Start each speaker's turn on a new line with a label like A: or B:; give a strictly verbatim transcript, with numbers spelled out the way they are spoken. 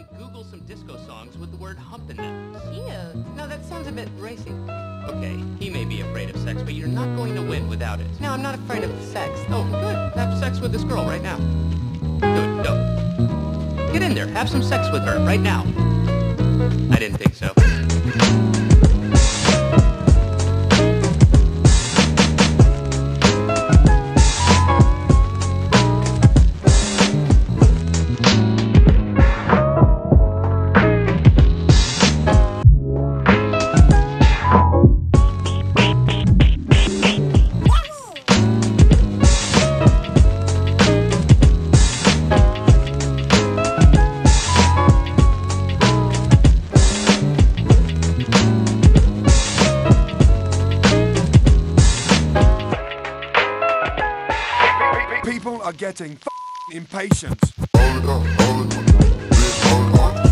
A: and Google some disco songs with the word hump in them.
B: Cute. No, that sounds a bit racy.
A: Okay, he may be afraid of sex, but you're not going to win without it.
B: No, I'm not afraid of sex.
A: Oh, good. Have sex with this girl right now. Good, go. Get in there. Have some sex with her right now. I didn't think so.
C: People are getting f***ing impatient.
D: Hold it up, hold it up. Hold it up.